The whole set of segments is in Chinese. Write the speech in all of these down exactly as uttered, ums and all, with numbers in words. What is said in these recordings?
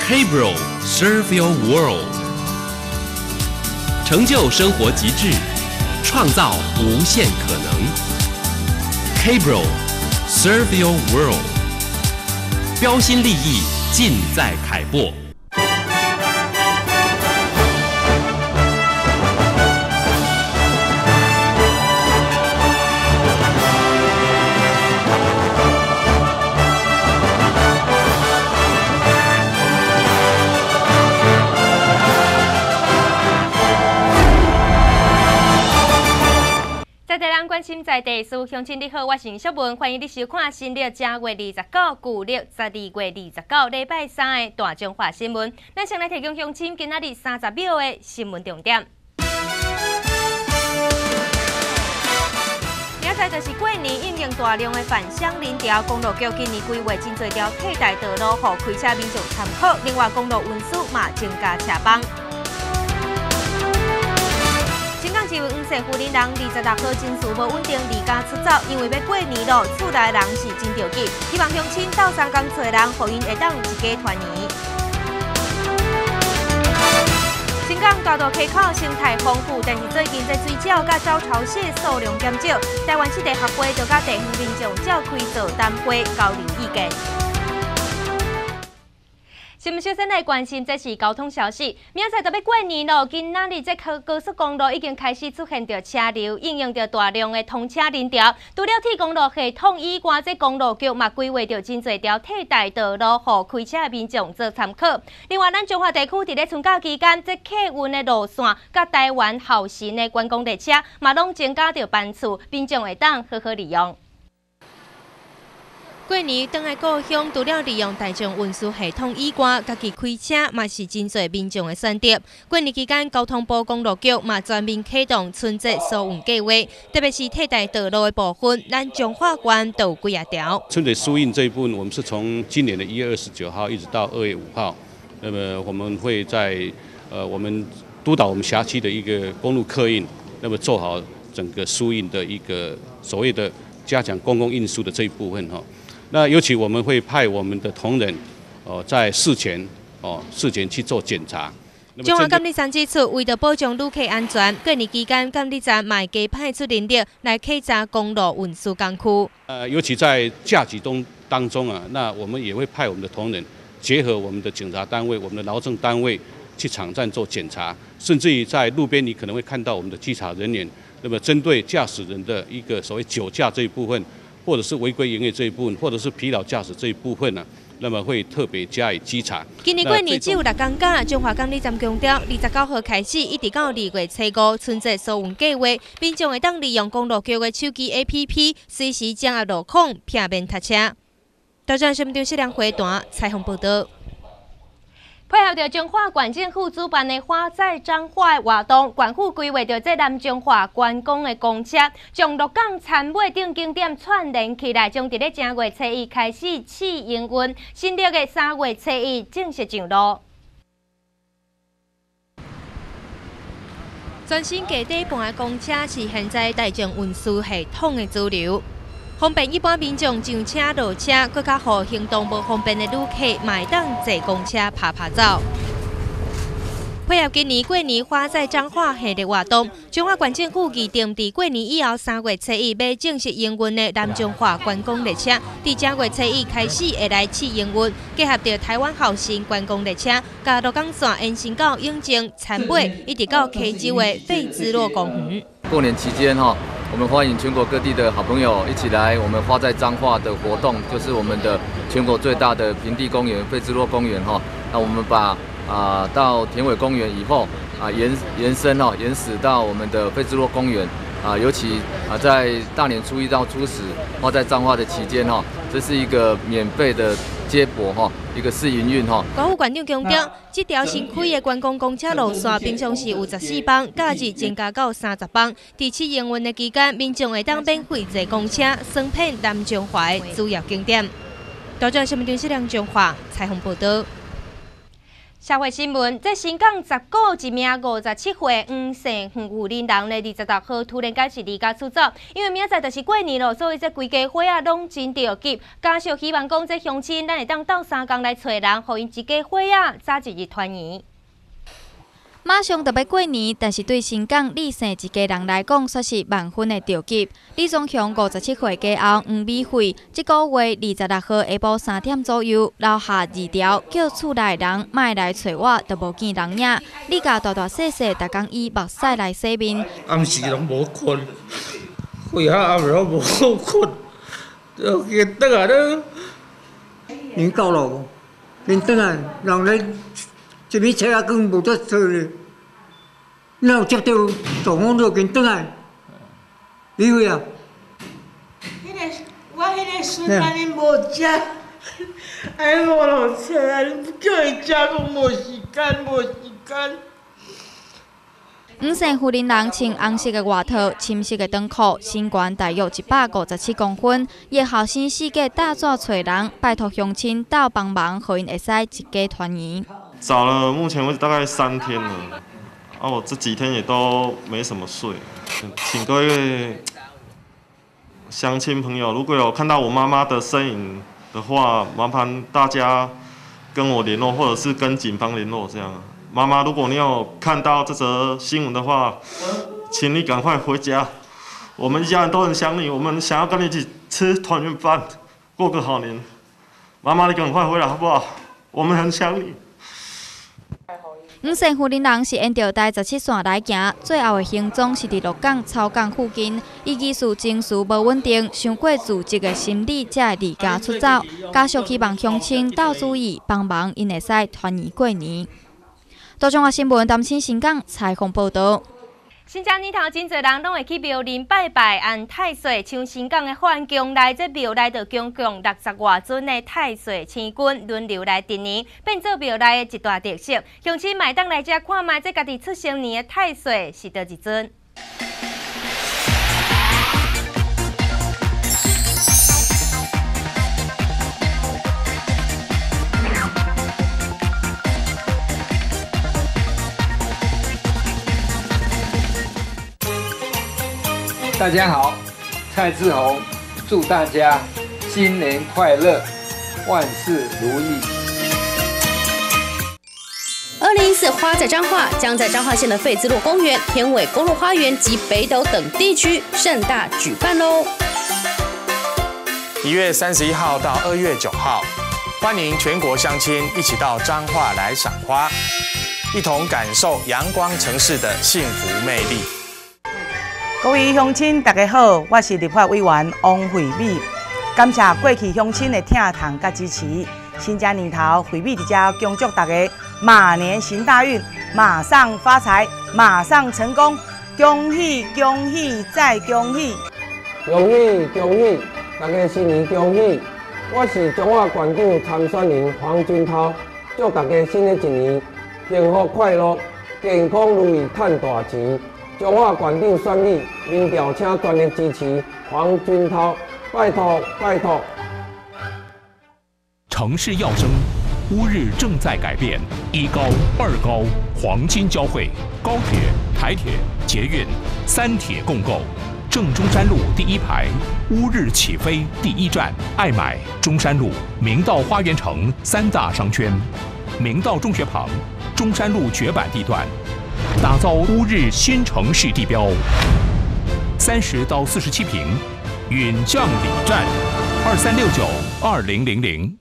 K-Bro Serve Your World， 成就生活极致，创造无限可能。K-Bro Serve Your World， 标新立异，尽在凯擘。 在地人关心在地事，乡亲你好，我是小文，欢迎你收看新历正月二十九，旧历十二月二十九，礼拜三的大中华新闻。咱先来提供乡亲今仔日三十秒的新闻重点。明仔就是过年，应用大量的返乡人潮，公路局今年规划真侪条替代道路，让开车民众参考。另外，公路运输嘛增加车帮。新港市为黄色富林人，二十六号情绪无稳定，离家出走，因为要过年咯，厝内人是真着急，希望乡亲斗相共找人，互因会当一家团圆。新港大渡溪口生态丰富，但是最近这水鸟甲招潮蟹数量减少，台湾湿地学会就甲地方民众召开座谈会，交流意见。新闻首先来关心，这是交通消息。明仔载就要过年咯，今仔日这高高速公路已经开始出现着车流，应用着大量的通车人潮。除了铁公路系统以外，这公路局嘛规划着真侪条替代道路，互开车的民众做参考。另外，咱中华地区伫咧春假期间，这客运的路线甲台湾后勤的观光列车嘛拢增加着班次，民众会当好好利用。过年返来故乡，除了利用大众运输系统以外，家己开车嘛是真侪民众的选择。过年期间，交通部公路局嘛全面启动春节疏运计划，特别是替代道路的部分，咱彰化县都有几啊条。 春节疏运这一部分，我们是从今年的一月二十九号一直到二月五号，那么我们会在呃我们督导我们辖区的一个公路客运，那么做好整个疏运的一个所谓的加强公共运输的这一部分哈。那尤其我们会派我们的同仁，哦，在事前哦事前去做检查。 中华监理站指出，为了保障旅客安全，过年期间监理站嘛加派出人力来稽查公路运输工区。 呃，尤其在假期中当中啊，那我们也会派我们的同仁，结合我们的警察单位、我们的劳政单位去场站做检查，甚至于在路边你可能会看到我们的稽查人员，那么针对驾驶人的一个所谓酒驾这一部分。或者是违规营业这一部分，或者是疲劳驾驶这一部分呢、啊，那么会特别加以稽查。 今年过年只有六天假，中华监理站强调，二十九号开始一直到二月初五春节疏运计划，民众会当利用公路局的手机 A P P， 随时掌握路况，避免塞车。台中新闻中视量回传采访报道。配合着彰化县政府主办的花在彰化的活动，县府规划着这南彰化观光的公车，将鹿港田尾等景点串联起来，将伫咧正月初一开始试营运，新历的三月初一正式上路。全新架底盘的公车是现在大众运输系统的主流。方便一般民众上车落车，更加互行动无方便的旅客买当坐公车拍拍走。配合今年过年花在彰化系列活动，彰化县政府预定伫过年以后三月初一要正式营运的南彰化观光列车，伫正月初一开始会来试营运，结合着台湾后勤观光列车，甲鹿港线延伸到永靖、田尾，一直到溪州的费芝洛公园。 过年期间哈。我们欢迎全国各地的好朋友一起来我们花在彰化的活动，就是我们的全国最大的平地公园费芝洛公园哈。那我们把啊到田尾公园以后啊延延伸哦延驶到我们的费芝洛公园啊，尤其啊在大年初一到初十花在彰化的期间哈，这是一个免费的接驳哈，一个试营运哈。 县府县长强调，这条新开的观光公车路线平常时有十四班，假日增加到三十班。第七营运的期间，民众会当免费坐公车，爽品南彰化的主要景点。台中新闻中视梁彰化采访报道。 社会新闻，在新港十股一名五十七岁黄姓妇人人咧，二十六号突然间是离家出走，因为明仔载就是过年咯，所以这规家伙仔拢真着急。家属希望讲，这乡亲咱会当斗三工来找人，互因一家伙仔早一日团圆。马上就要过年，但是对新港李姓一家人来讲，却是万分的着急。李宗雄五十七岁家后黄美惠，这个月二十六号下晡三点左右留下二条，叫厝内人莫来找我，就无见人影。李家大大细细，逐工以目屎来洗面。 暗时拢无困，回下暗时拢无好困，就见倒来了。 年到咯，连倒来人咧。一米车啊，根无得做咧，哪有接到大风就跟倒来？你会啊？ 迄个我迄个孙仔恁无食，哎我落车啊，恁叫伊食，讲无时间，无时间。 五姓妇人人穿红色的外套、深色的短裤，身高大约一百五十七公分。伊后生四个打抓找人，拜托乡亲斗帮忙，互因会使一家团圆。 找了，目前为止大概三天了，啊，我这几天也都没什么睡，请各位乡亲朋友，如果有看到我妈妈的身影的话，麻烦大家跟我联络，或者是跟警方联络，这样。妈妈，如果你有看到这则新闻的话，请你赶快回家，我们一家人都很想你，我们想要跟你一起吃团圆饭，过个好年。妈妈，你赶快回来好不好？我们很想你。 五姓妇人人是沿着台十七线来行，最后的行踪是伫鹿港草港附近。伊疑似情绪无稳定，伤过自责的心理，才会离家出走。家属希望乡亲斗注意，帮忙因会使团圆过年。多中华新闻担心新港采访报道。新正年头，真侪人拢会去庙林拜拜安太岁，像新港的范宫内，这庙内就供供六十外尊的太岁星君轮流来陈年，变做庙内的一大特色。乡亲买当来遮看卖，这家己出生年的太岁是倒一尊。 大家好，蔡志宏，祝大家新年快乐，万事如意。 二零一四花在彰化将在彰化县的费兹洛公园、天尾公路花园及北斗等地区盛大举办喽！ 一月三十一号到二月九号，欢迎全国乡亲一起到彰化来赏花，一同感受阳光城市的幸福魅力。 各位乡亲，大家好，我是立法委员王惠美，感谢过去乡亲的疼痛甲支持。新正年头，惠美伫遮恭祝大家马年行大运，马上发财，马上成功，恭喜恭喜再恭喜！ 恭喜恭喜，大家新年恭喜！我是彰化县长参选人黄俊涛，祝大家新的一年幸福快乐，健康如意，赚大钱。彰化县长选举，民调请全力支持黄俊涛，拜托拜托。 城市要生，乌日正在改变，一高二高黄金交汇，高铁、台铁、捷运三铁共构。正中山路第一排，乌日起飞第一站，爱买中山路明道花园城三大商圈，明道中学旁，中山路绝版地段。打造乌日新城市地标，三十到四十七平，允将里站，二三六九二零零零。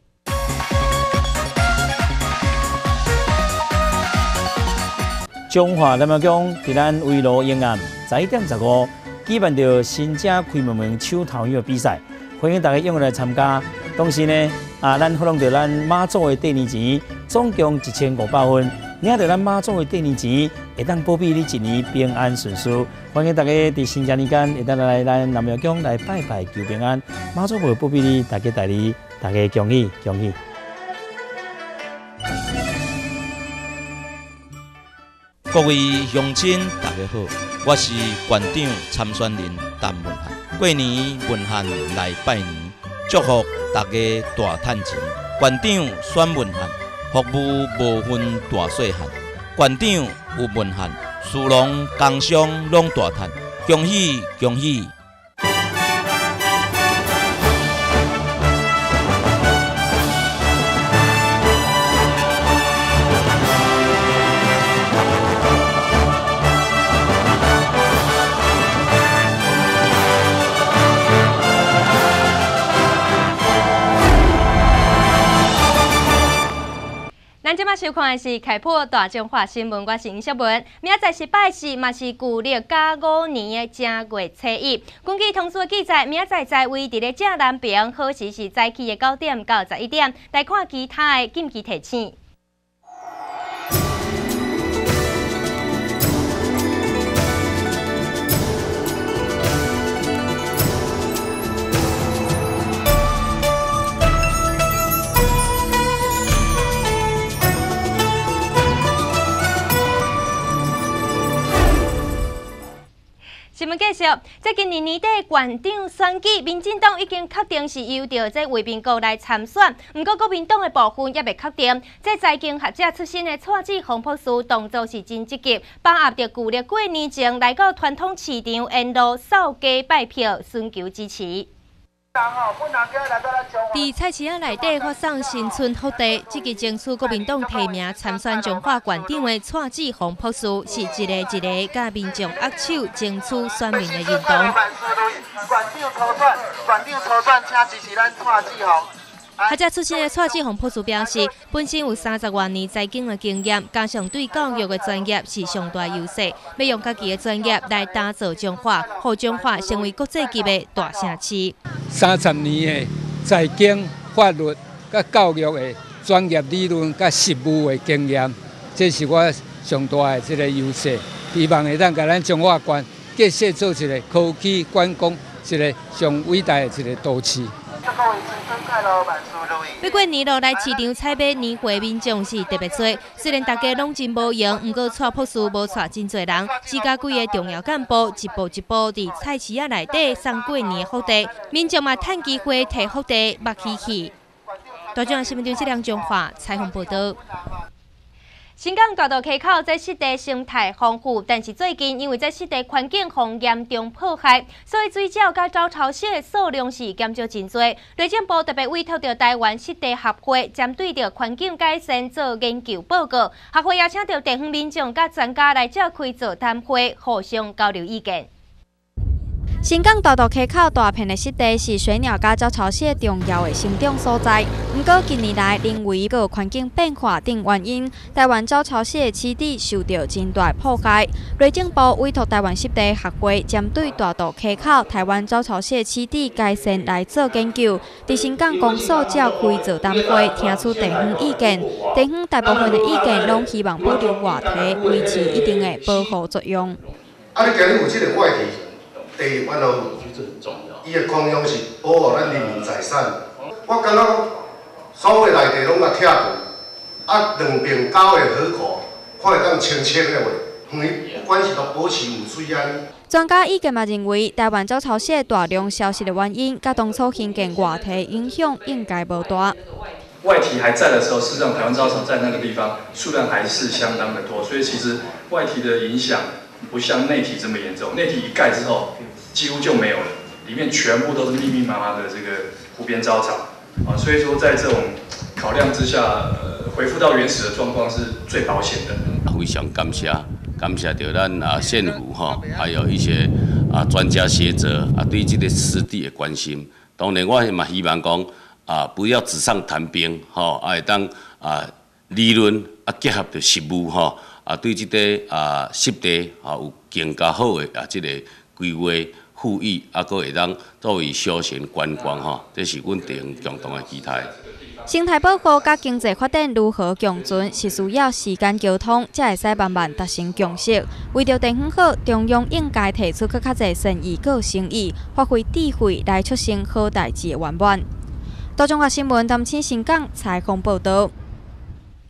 中华南庙宫伫咱围炉沿岸十一点十五举办着新正开门门手头鱼的比赛，欢迎大家踊跃来参加。同时呢，啊，咱发放着咱妈祖的第二钱，总共一千五百分。领到咱妈祖的第二钱，会当保庇你一年平安顺遂。欢迎大家伫新正年间，会当来咱南庙宫来拜拜求平安。妈祖会保庇你，大家代理，大家恭喜恭喜！ 各位乡亲，大家好，我是县长参选人陈文翰。过年文翰来拜年，祝福大家大赚钱。县长选文翰。 服务无分大细汉，馆长有文限，殊荣工商拢大赚，恭喜恭喜！ 咱即马收看的是开播大中华新闻，我是尹小文。明仔载是拜四，嘛是旧历甲午年的正月初一。根据通讯记载，明仔载在位伫咧正南边，好时是早起的九点到十一点。来看其他的禁忌提醒。新闻介绍，在今年年底县长选举，民进党已经确定是由着这卫民国来参选，不过国民党的部分也未确定。这财经学者出身的蔡子洪博士动作是真积极，把握着旧历过年前来到传统市场沿路扫街拜票，寻求支持。伫菜市仔内底发送新春福地，积极争取国民党提名参选彰化县长的蔡子洪博士，是一个一个甲民众握手争取选民的运动。县长初选，县长初选，请支持咱蔡子洪。学者出身的蔡子洪博士表示，本身有三十多年财经的经验，加上对教育的专业是上大优势，要用家己的专业来打造彰化，让彰化成为国际级的大城市。 三十年的财经、法律、甲教育的专业理论、甲实务的经验，这是我上大的这个优势。希望会当甲咱彰化县建设做一个科技观光一个上伟大的一个都市。不过年落来市场采买年货民众是特别多，虽然大家拢真无闲，不过蔡博士无带真侪人，只甲几个重要干部一步一步伫菜市仔内底送过年的福地，民众嘛趁机会摕福地目起去。大中华新闻电视梁中华采访报道。新港大道溪口这湿地生态丰富，但是最近因为这湿地环境被严重破坏，所以水鸟甲招潮蟹数量是减少真多。内政部特别委托着台湾湿地协会，针对着环境改善做研究报告。协会也请到地方民众甲专家来召开座谈会，互相交流意见。新港大道溪口大片的湿地是水鸟甲招潮蟹重要的生长所在。不过近年来，因为各环境变化等原因，台湾招潮蟹栖地受到真大破坏。内政部委托台湾湿地协会，针对大道溪口台湾招潮蟹栖地改善来做研究。伫新港公所召开座谈会，听取地方意见。地方大部分的意见拢希望保留外堤，维持一定的保护作用。 啊，你今日有这个外堤？第一，咱有伊的功用是保护咱人民财产。我感觉所有内地拢甲拆掉，啊，两边高的河口，看会当清清的话，远不管是都保持有水安。专家意见嘛认为，台湾招潮蟹大量消失的原因，甲当初兴建外堤影响应该无大。 外堤还在的时候，事实上台湾招潮在那个地方数量还是相当的多，所以其实外堤的影响不像内堤这么严重。内堤一盖之后，几乎就没有了，里面全部都是密密麻麻的这个湖边招潮啊，所以说在这种考量之下，呃，恢复到原始的状况是最保险的。 非常感谢，感谢到咱啊县府哈，还有一些啊专家学者啊对这个湿地的关心。当然，我嘛希望讲啊，不要纸上谈兵哈，啊，当啊理论啊结合着实务哈，啊对这个啊湿地啊有更加好的啊这个规划。富裕啊，阁会当作为休闲观光吼，这是阮地方共同的期待。生态保护甲经济发展如何共存，是需要时间沟通，才会使慢慢达成共识。为着地方好，中央应该提出更较侪善意、佮诚意，发挥智慧来促成好代志的圆满。大中华新闻谈青新港采访报道。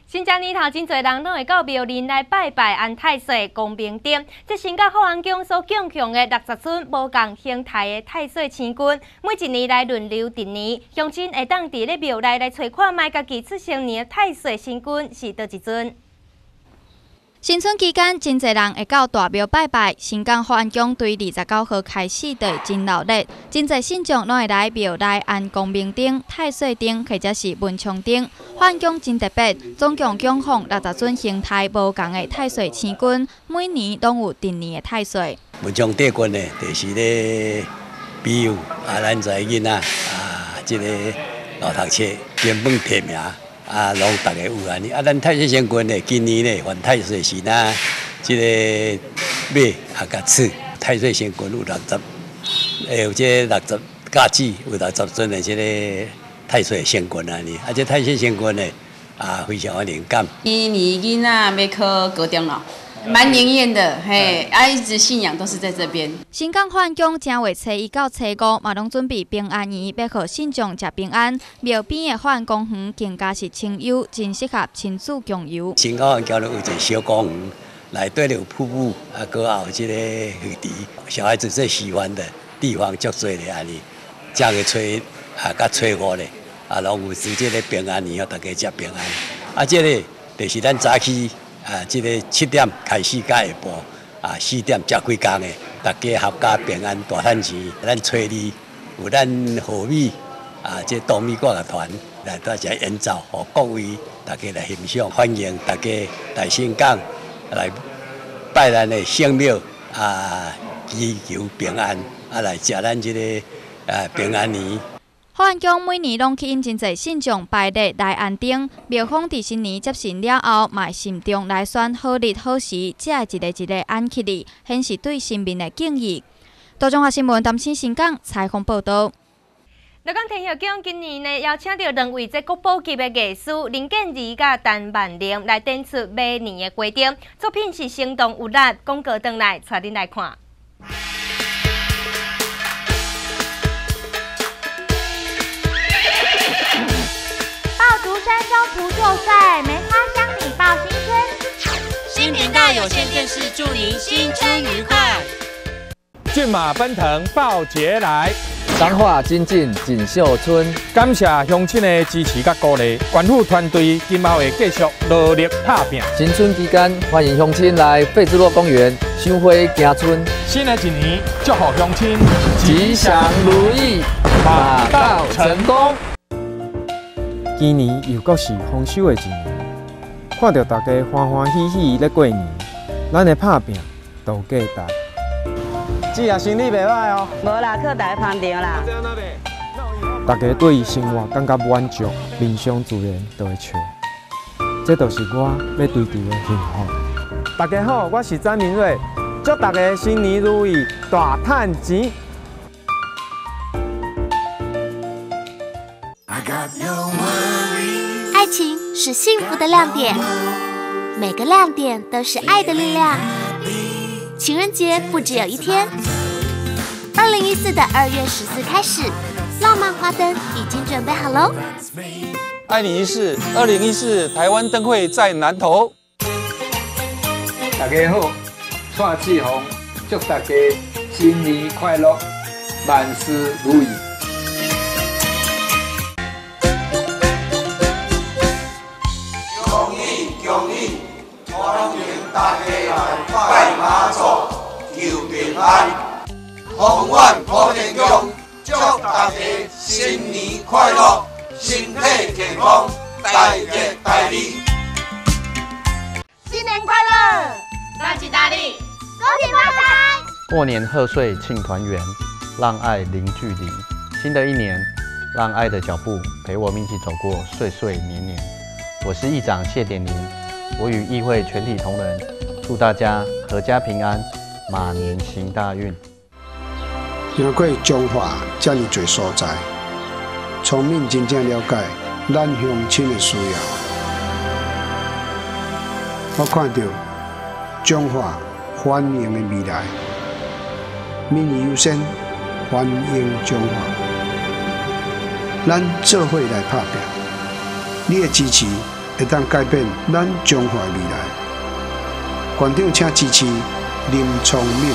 新疆年头真侪人拢会到庙林来拜拜安太岁公平顶，这新甲福安宫所供奉的六十尊无共形态的太岁星君，每一年来轮流定年，乡亲会当伫咧庙内来找看卖家己出生年的太岁星君是倒一尊。新春期间，真侪人会到大庙拜拜。新港福安宫对二十九号开始就真热烈，真侪信众拢会来庙内按光明灯、太岁灯或者是文昌灯。福安宫真特别，总共供奉六十尊形态无共的太岁星君，每年拢有定年的太岁。 文昌帝君呢，就是咧比喻啊，咱在囡仔啊，即、这个老读册根本提名。啊，拢大家有安尼。啊，咱太岁星君呢，今年呢，犯太岁时呢，即、这个马啊甲鼠，太岁星君有六十，诶，有这六十家子，有六十尊的即个太岁星君安尼。啊，这太岁星君呢，啊，非常的灵感。 今年囡仔要考高中了。蛮灵验的，嘿，啊，一直信仰都是在这边。 新港福安宫正月初一到初五，嘛拢准备平安宴，要互信众食平安。庙边的福安公园更加是清幽，真适合亲子共游。 新港福安宫有一个小公园，内底有瀑布，啊，搁有即个鱼池，小孩子最喜欢的地方足多咧安尼。正月初啊，甲初五咧，啊，拢有时即个平安宴，大家食平安。啊，即个就是咱早起。啊，即、这个七点开始到下晡，啊四点才开工的，大家合家平安大赚钱。咱初二有咱河米啊，这稻米歌乐团来大家演奏，互各位大家来欣赏，欢迎大家来新港来拜咱的圣庙啊，祈求平安，啊来食咱这个啊平安年。 福安宫每年拢去引真侪信众拜日来安定，庙方伫新年接神了后，嘛慎重来选好日好时，才会一个一个安起哩，显示对神明的敬意。多中华新闻淡青新港采访报道。乐港天后宫今年呢邀请到两位这国宝级的艺师林建怡甲陈万玲来展出每年的规定，作品是生动有力，广告转来带恁来看。 竹山中途就岁，梅花香米报新春。 新频道有线电视祝您新春愉快。 骏马奔腾报捷来， 彰化精进锦绣春。 感谢乡亲的支持甲鼓励，官府团队今后会继续努力打拼。 新春期间，欢迎乡亲来费之洛公园赏花行春。 新的一年，祝福乡亲吉祥如意，马到成功。 今年又搁是丰收的一年，看到大家欢欢喜喜咧过年，咱的打拼都有价值。姊也生意袂歹哦。 无啦，靠大家捧场啦。 大家对生活感觉满足，面上自然就会笑。这就是我要追求的幸福。大家好，我是詹明瑞，祝大家新年如意，大赚钱。 爱情是幸福的亮点，每个亮点都是爱的力量。情人节不只有一天，二零一四的二月十四开始，浪漫花灯已经准备好喽。 爱你一世，二零一四台湾灯会在南投。 大家好，蔡志宏，祝大家新年快乐，万事如意。 恭喜恭喜！欢迎大家来拜妈祖，求平安。宏远普天宫祝大家新年快乐，身体健康，大吉大利。 新年快乐， 大吉大利， 恭喜发财！ 过年贺岁庆团圆，让爱零距离。新的一年，让爱的脚步陪我们一起走过岁岁年年。我是议长谢点林，我与议会全体同仁祝大家阖家平安，马年行大运。 行过彰化这么多所在，聪明真正了解咱乡亲的需要。我看到彰化繁荣的未来，民意优先，欢迎彰化。咱做伙来打拼，你的支持会当改变咱中华的未来。馆长请支持林聪明。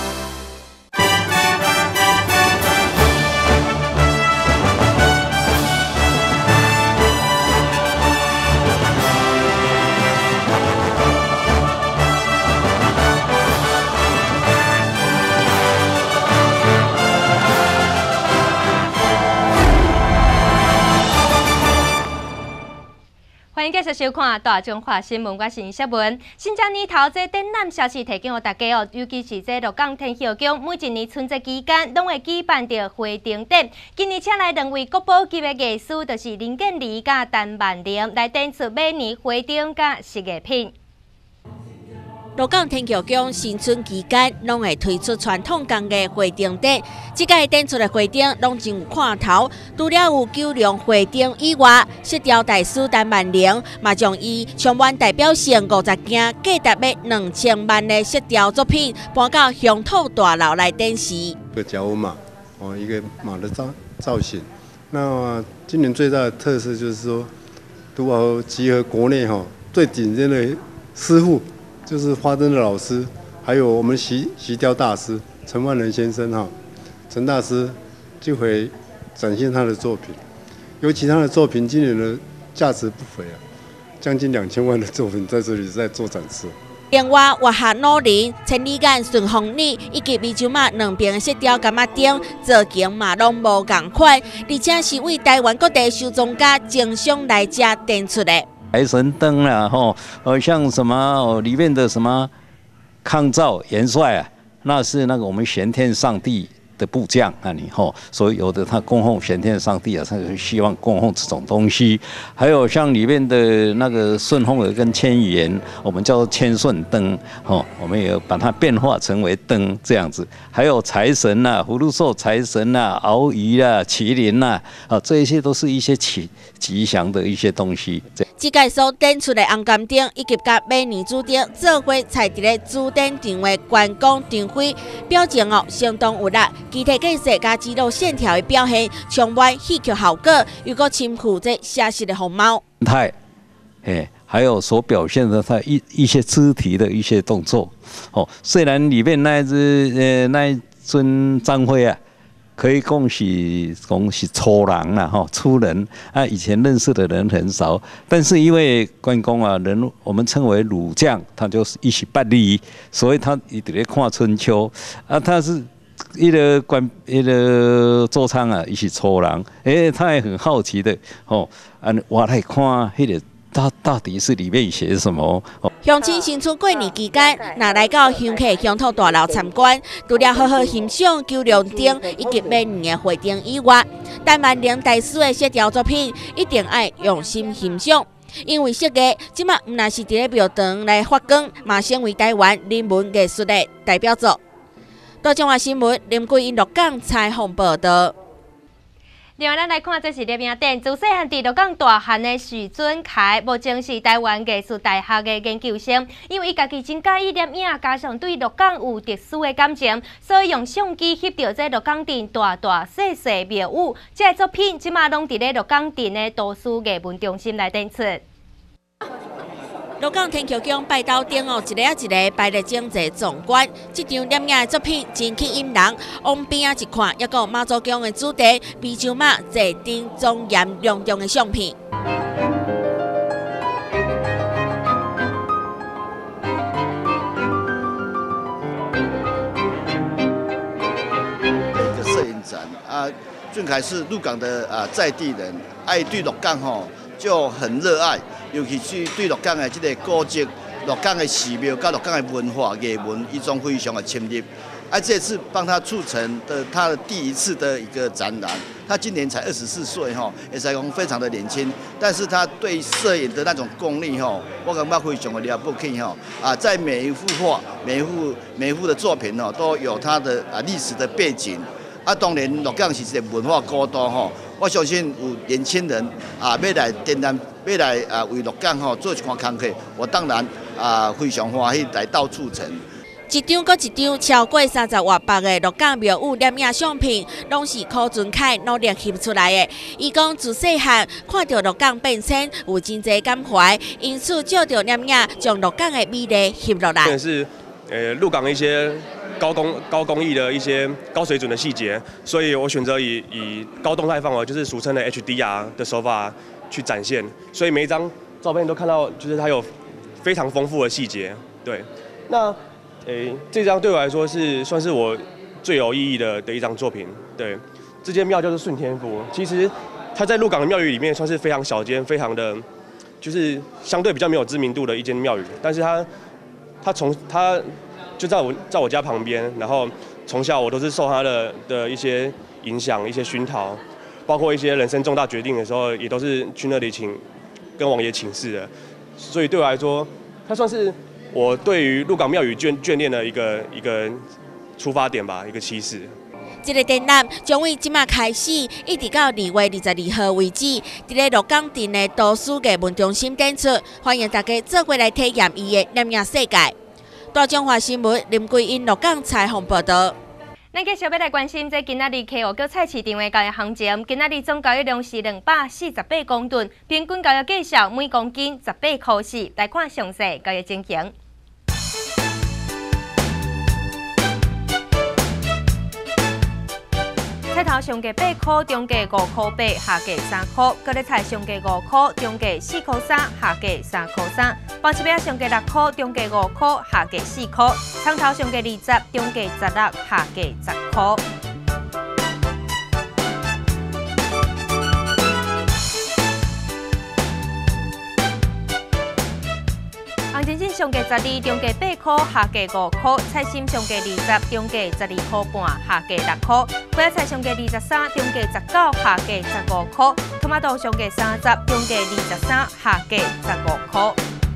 欢迎继续收看大中华新闻，我是谢文。新疆年头这展览消息提供给大家哦，尤其是这鹿港天后宫，每一年春节期间拢会举办着花灯展。今年请来两位国宝级的艺术，就是林建礼甲陈万玲来展出每年花灯甲饰艺品。鹿港天后宫新春期间，拢会推出传统工艺花灯展。即届展出的花灯拢真有看头，除了有九龙花灯以外，色调大师陈万玲嘛将伊充满代表性五十件，价值要两千万的色调作品搬到乡土大楼来展示。 一个甲午马，哦，一个马的造造型。那今年最大的特色就是说，都要集合国内哈最顶尖的师傅。就是花灯的老师，还有我们习习雕大师陈万仁先生哈，陈大师就会展现他的作品，尤其他的作品今年的价值不菲啊，将近两千万的作品在这里在做展示。 另外，活下努力、千里眼、顺风里以及美洲马两边的色调柑仔灯造型嘛拢无共款，而且是为台湾各地收藏家竞相来遮展出的。 财神灯啦，吼，呃，像什么哦，里面的什么抗造元帅啊，那是那个我们玄天上帝的部将啊，你吼，所以有的他供奉玄天上帝啊，他就希望供奉这种东西。还有像里面的那个顺风耳跟千元，我们叫做千顺灯，吼，我们也把它变化成为灯这样子。还有财神呐、啊，葫芦寿财神呐、啊，鳌鱼啊，麒麟呐、啊，啊，这一些都是一些吉吉祥的一些东西。 即届所展出的红甘灯以及甲美年珠灯，做伙踩伫咧主展场的观光灯辉，表情哦相当有力，具体架势加肌肉线条的表现，充满戏剧效果，又搁亲赴这写实的风貌。 态，哎，还有所表现的他一一些肢体的一些动作，哦，虽然里面那一只呃那一尊张辉啊。可以恭喜恭喜粗人啦，哈，粗人啊，以前认识的人很少，但是因为关公啊，人我们称为儒将，他就是一起办理，所以他一直在看春秋啊，他是一个关一个周仓啊，一起粗人，诶，他也很好奇的哦，啊，我来看迄个。它到底是里面写什么？哦， 乡亲新春过年期间，若来到乡客乡土大楼参观，除了好好欣赏九龙灯以及每年的花灯以外，陈万玲大师的色调作品一定要用心欣赏，因为设计即马毋但是伫咧庙堂来发光，嘛成为台湾人文艺术的代表作。大中华新闻林桂英鹿港采访报道。另外，咱来看这是摄影展，自细汉伫鹿港大汉的许尊凯，目前是台湾艺术大学的研究生。因为伊家己真介意摄影，加上对鹿港有特殊的感情，所以用相机翕到这鹿港镇大大细细庙宇。这个作品即马拢伫咧鹿港镇的都市艺文中心来展出。鹿港天后宫拜斗顶哦，一个啊一个摆得整齐壮观。这张摄影的作品真吸引人，往边啊一看，还有妈祖宫的主题，美洲马坐顶庄严隆重的相片。 一个摄影展啊，俊凯是鹿港的啊在地人，爱对鹿港吼就很热爱。尤其是对鹿港的这个古迹、鹿港的寺庙、跟鹿港的文化、艺文，一种非常的深入。而这次帮他促成的他的第一次的一个展览，他今年才二十四岁哈，也是讲非常的年轻，但是他对摄影的那种功力哈，我感觉非常的了不起哈。啊，在每一幅画、每一幅每一幅的作品哦，都有他的啊历史的背景。啊，当然鹿港是一个文化高都吼。我相信有年轻人啊，要来展览，要来啊为鹿港吼做一款工课，我当然啊非常欢喜来到促成。 一张搁一张超过三十外百个鹿港庙宇摄影相片，拢是柯俊凯努力翕出来的。伊讲自细汉看到鹿港变迁，有真侪感怀，因此借着摄影将鹿港的美丽翕落来。 这是呃鹿港一些高工高工艺的一些高水准的细节，所以我选择以以高动态范围，就是俗称的 H D R 的手法去展现。所以每一张照片都看到，就是它有非常丰富的细节。对，那。诶，这张对我来说是算是我最有意义的的一张作品。对，这间庙叫做顺天府，其实它在鹿港的庙宇里面算是非常小间，非常的，就是相对比较没有知名度的一间庙宇。但是它，它从它就在我在我家旁边，然后从小我都是受它的的一些影响、一些熏陶，包括一些人生重大决定的时候，也都是去那里请跟王爷请示的。所以对我来说，它算是。我对于鹿港庙宇眷眷恋的一个一个出发点吧，一个起始。 这个展览将为即马开始，一直到二月二十二号为止，伫咧鹿港镇的都市艺文中心展出，欢迎大家做过来体验伊的摄影世界。大中华新闻林桂英鹿港采访报道。 咱继续要来关心这今仔日溪湖角菜市场的交易行情。今仔日总交易量是两百四十八公吨，平均交易价少每公斤十八块四。来看详细交易情形。菜头上价八块，中价五块八，下价三块；高丽菜上价五块，中价四块三，下价三块三；包七饼上价六块，中价五块，下价四块；葱头上价二十，中价十六，下价十块。红真真上价十二，中价八块，下价五块；菜心上价二十，中价十二块半，下价六块；花椰菜上价二十三，中价十九，下价十五块；토마토上价三十，中价二十三，下价十五块。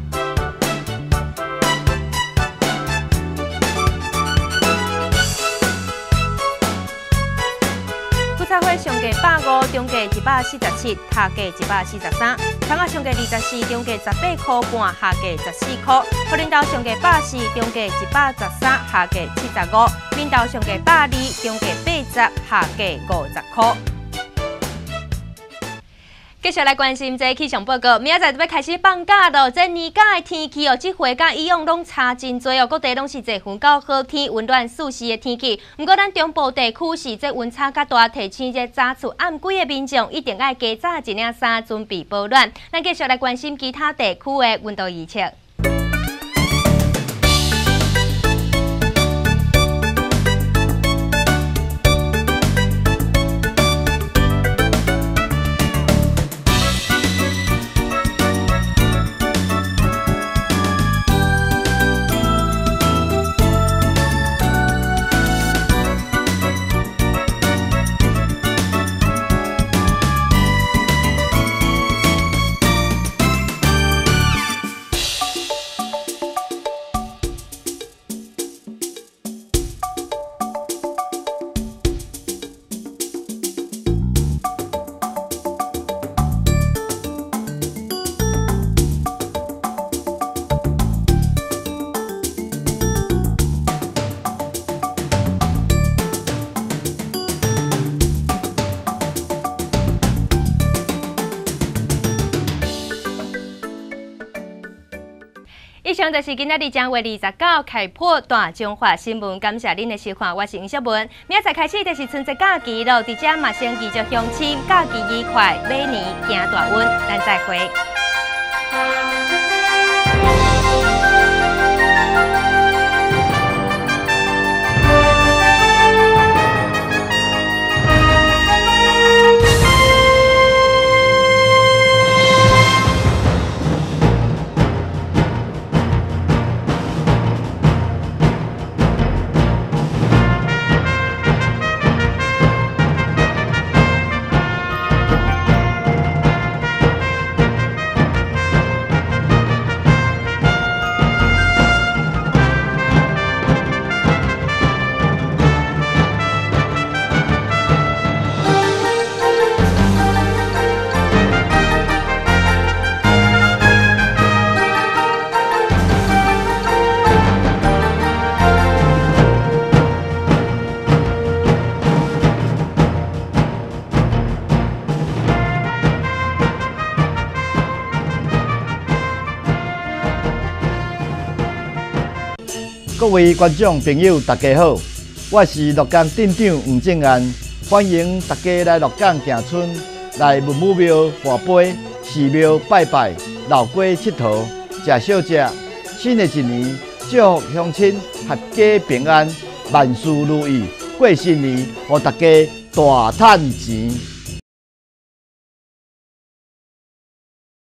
菜花上价百五，中价一百四十七，下价一百四十三；葱仔上价二十四，中价十八块半，下价十四块；茯苓豆上价百四，中价一百十三，下价七十五；面豆上价百二，中价八十，下价五十块。继续来关心这气象报告，明仔载就要开始放假了。这年假的天气哦，这回甲以往拢差真多哦，各地拢是侪云到好天、温暖舒适的天气。不过咱中部地区是这温差较大，提醒这早厝暗规的民众一定要加早一领衫，准备保暖。咱继续来关心其他地区的温度预测。以上就是今仔日正月二十九开播大中华新闻，感谢您的收看，我是尹小文。明仔载开始就是春节假期了，伫遮马上继续乡亲，假期愉快，马年行大运，咱再会。 各位观众朋友，大家好，我是鹿港镇长黄正安，欢迎大家来鹿港行村来文武庙拜拜、寺庙拜拜、闹街佚佗、食小食。新的一年，祝福乡亲合家平安、万事如意，过新年，互大家大赚钱。